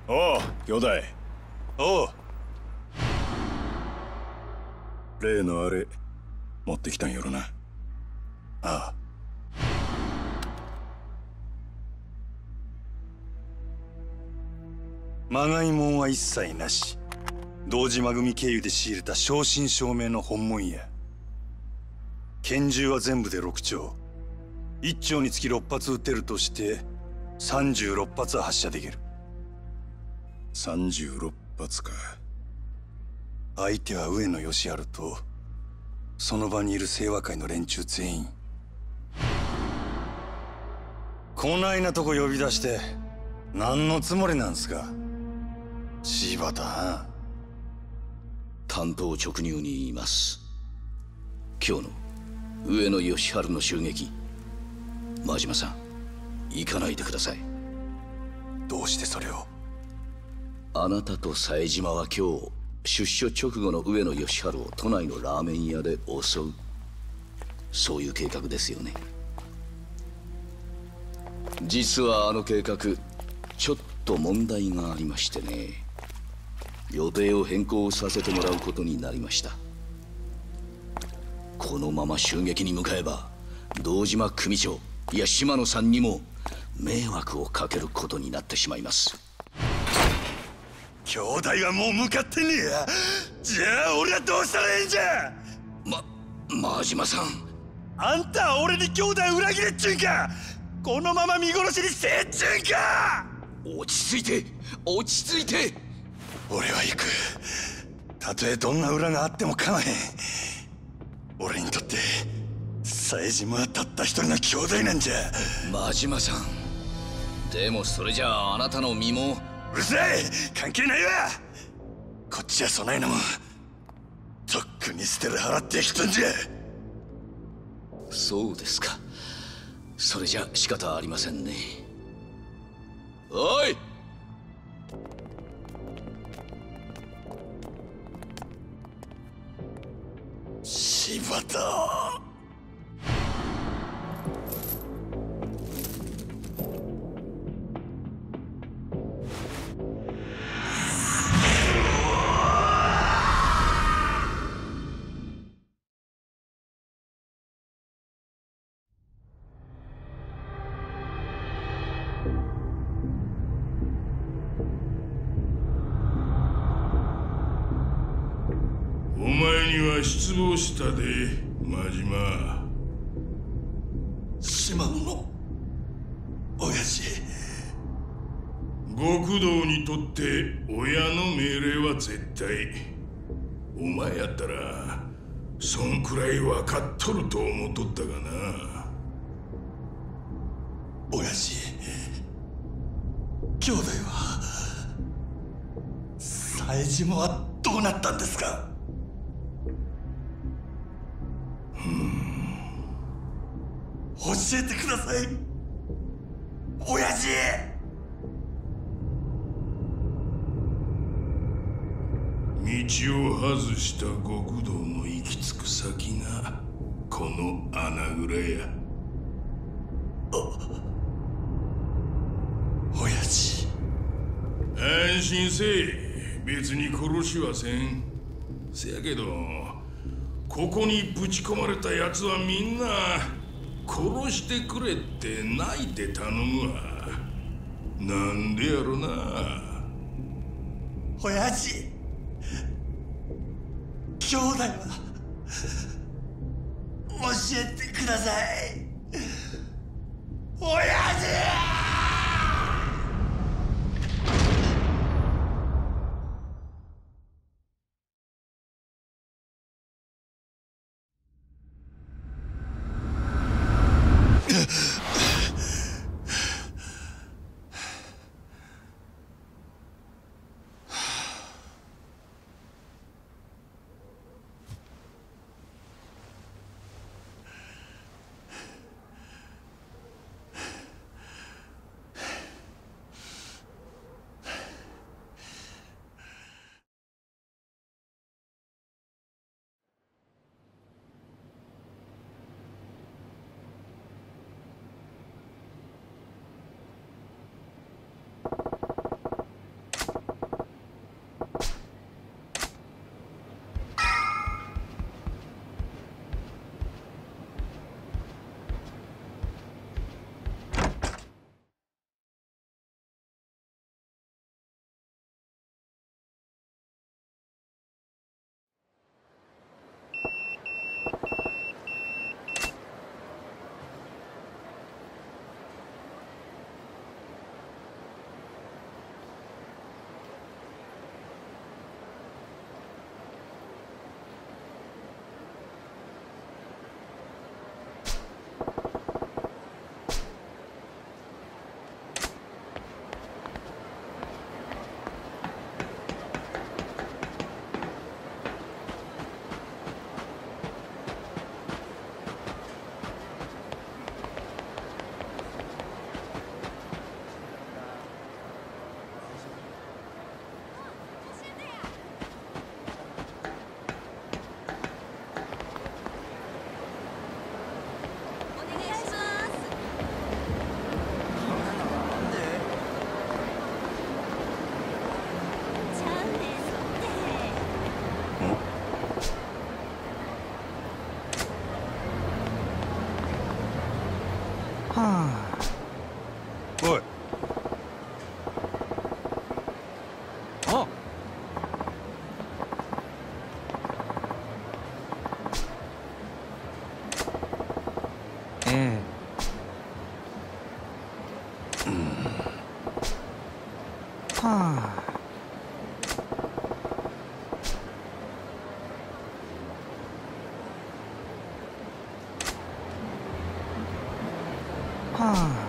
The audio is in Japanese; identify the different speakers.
Speaker 1: おう、兄弟。
Speaker 2: おう。
Speaker 1: 例のあれ持ってきたんやろな。
Speaker 2: ああ。まがいもんは一切なし。堂島組経由で仕入れた正真正銘の本物や。拳銃は全部で6丁。1丁につき6発撃てるとして36発は発射できる。
Speaker 1: 36発か。
Speaker 2: 相手は上野義治とその場にいる清和会の連中全員。こないなとこ呼び出して何のつもりなんすか、柴田。
Speaker 3: 単刀直入に言います。今日の上野義治の襲撃、真島さん行かないでください。
Speaker 2: どうしてそれを？
Speaker 3: あなたと冴島は今日出所直後の上野義治を都内のラーメン屋で襲う、そういう計画ですよね。実はあの計画ちょっと問題がありましてね、予定を変更させてもらうことになりました。このまま襲撃に向かえば堂島組長、いや島野さんにも迷惑をかけることになってしまいます。
Speaker 2: 兄弟はもう向かってねえや。じゃあ俺はどうしたらええんじゃ。真島さん、あんたは俺に兄弟裏切れっちゅうんか。このまま見殺しにせえっちゅうんか。
Speaker 3: 落ち着いて落ち着いて。
Speaker 2: 俺は行く。たとえどんな裏があっても構へん。俺にとって冴島はたった一人の兄弟なんじゃ。
Speaker 3: 真島さん、でもそれじゃああなたの身も。
Speaker 2: うるさい、関係ないわ。こっちはそないなもんとっくに捨てる払ってきたんじゃ。
Speaker 3: そうですか。それじゃ仕方ありませんね。おい、
Speaker 2: 柴田。
Speaker 4: お前には失望したで、真島。
Speaker 2: 島野の親父。
Speaker 4: 極道にとって親の命令は絶対。お前やったらそんくらい分かっとると思っとったがな。
Speaker 2: 親父、兄弟は冴島はどうなったんですか？教えてください、親父。
Speaker 4: 道を外した極道の行き着く先がこの穴蔵や。
Speaker 2: 親父。
Speaker 4: 安心せえ、別に殺しはせん。せやけどここにぶち込まれた奴はみんな殺してくれって泣いて頼むわ。なんでやろな。
Speaker 2: 親父、兄弟は教えてください、親父。
Speaker 5: はあ